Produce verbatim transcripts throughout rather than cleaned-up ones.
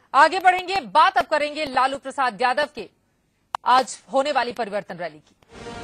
आगे बढ़ेंगे, बात अब करेंगे लालू प्रसाद यादव के आज होने वाली परिवर्तन रैली की।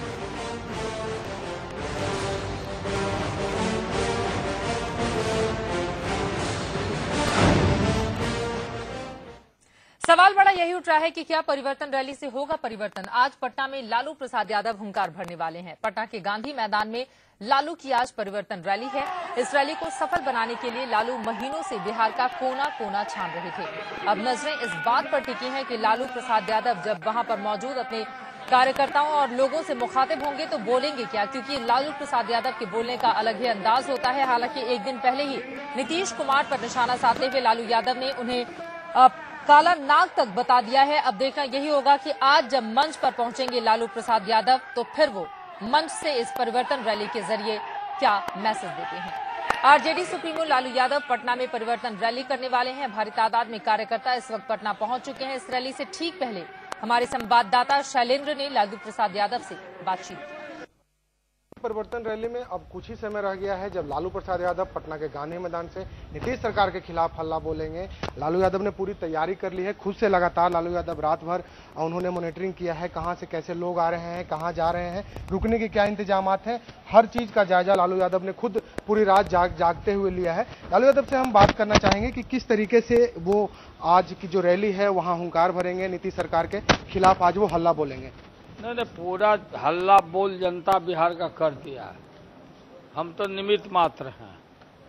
सवाल बड़ा यही उठ रहा है कि क्या परिवर्तन रैली से होगा परिवर्तन। आज पटना में लालू प्रसाद यादव हुंकार भरने वाले हैं। पटना के गांधी मैदान में लालू की आज परिवर्तन रैली है। इस रैली को सफल बनाने के लिए लालू महीनों से बिहार का कोना कोना छान रहे थे। अब नजरें इस बात पर टिकी हैं कि लालू प्रसाद यादव जब वहां पर मौजूद अपने कार्यकर्ताओं और लोगों से मुखातिब होंगे तो बोलेंगे क्या, क्योंकि लालू प्रसाद यादव के बोलने का अलग ही अंदाज होता है। हालांकि एक दिन पहले ही नीतीश कुमार पर निशाना साधते हुए लालू यादव ने उन्हें आ, काला नाग तक बता दिया है। अब देखना यही होगा कि आज जब मंच पर पहुंचेंगे लालू प्रसाद यादव तो फिर वो मंच से इस परिवर्तन रैली के जरिए क्या मैसेज देते हैं। आरजेडी सुप्रीमो लालू यादव पटना में परिवर्तन रैली करने वाले हैं। भारी तादाद में कार्यकर्ता इस वक्त पटना पहुंच चुके हैं। इस रैली से ठीक पहले हमारे संवाददाता शैलेंद्र ने लालू प्रसाद यादव से बातचीत की। परिवर्तन रैली में अब कुछ ही समय रह गया है जब लालू प्रसाद यादव पटना के गांधी मैदान से नीतीश सरकार के खिलाफ हल्ला बोलेंगे। लालू यादव ने पूरी तैयारी कर ली है। खुद से लगातार लालू यादव रात भर उन्होंने मॉनिटरिंग किया है, कहां से कैसे लोग आ रहे हैं, कहां जा रहे हैं, रुकने के क्या इंतजामात हैं, हर चीज का जायजा लालू यादव ने खुद पूरी रात जाग जागते हुए लिया है। लालू यादव से हम बात करना चाहेंगे कि किस तरीके से वो आज की जो रैली है वहां हुंकार भरेंगे, नीतीश सरकार के खिलाफ आज वो हल्ला बोलेंगे। नहीं नहीं, पूरा हल्ला बोल जनता बिहार का कर दिया है। हम तो निमित्त मात्र हैं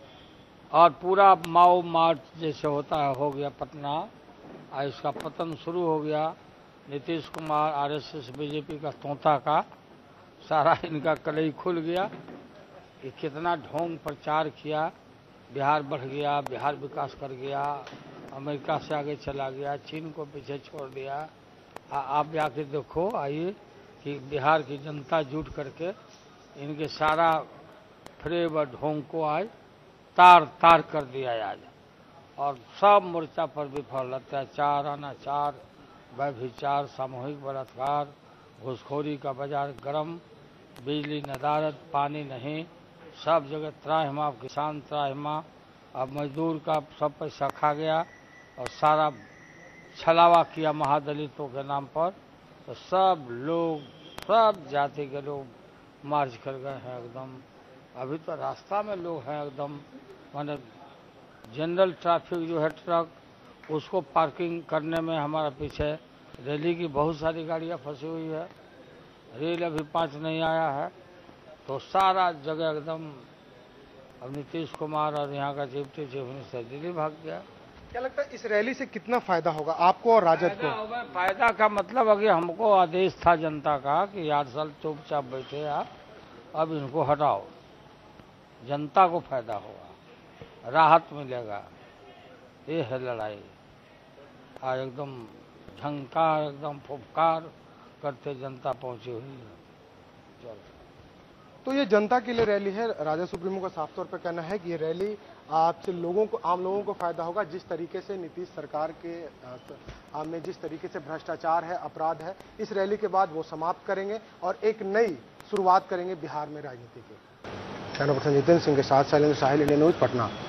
और पूरा माओ मार्च जैसे होता है हो गया पटना, और इसका पतन शुरू हो गया। नीतीश कुमार, आरएसएस, बीजेपी का तोता का सारा इनका कलई खुल गया कि कितना ढोंग प्रचार किया। बिहार बढ़ गया, बिहार विकास कर गया, अमेरिका से आगे चला गया, चीन को पीछे छोड़ दिया। आप जाके देखो, आइए कि बिहार की जनता जुट करके इनके सारा फ्रेब और ढोंग को आज तार तार कर दिया आज, और सब मोर्चा पर विफल। अत्याचार, अनाचार, व्यभिचार, सामूहिक बलात्कार, घूसखोरी का बाजार गरम, बिजली नदारत, पानी नहीं, सब जगह त्राहिमाम, किसान त्राहिमाम। अब मजदूर का सब पैसा खा गया और सारा छलावा किया महादलितों के नाम पर। तो सब लोग, सब जाति के लोग मार्च कर गए हैं एकदम। अभी तो रास्ता में लोग हैं एकदम, माने जनरल ट्रैफिक जो है ट्रक, उसको पार्किंग करने में हमारा पीछे रैली की बहुत सारी गाड़ियां फंसी हुई है। रेल अभी पाँच नहीं आया है, तो सारा जगह एकदम। अब नीतीश कुमार और यहाँ का डिप्टी चीफ मिनिस्टर दिल्ली भाग गया। क्या लगता है इस रैली से कितना फायदा होगा आपको और राजद को? फायदा का मतलब अगर हमको आदेश था जनता का कि आठ साल चुपचाप बैठे आप, अब इनको हटाओ, जनता को फायदा होगा, राहत मिलेगा। ये है लड़ाई। आज एकदम झंकार, एकदम फुफकार करते जनता पहुंची हुई है। चल तो ये जनता के लिए रैली है। राजद सुप्रीमो का साफ तौर पर कहना है कि ये रैली आपसे लोगों को, आम लोगों को फायदा होगा। जिस तरीके से नीतीश सरकार के आम में जिस तरीके से भ्रष्टाचार है, अपराध है, इस रैली के बाद वो समाप्त करेंगे और एक नई शुरुआत करेंगे बिहार में राजनीति की। कैमरा पर्सन जितेंद्र सिंह के साथ शैलेंद्र साहिल, इंडियन न्यूज, पटना।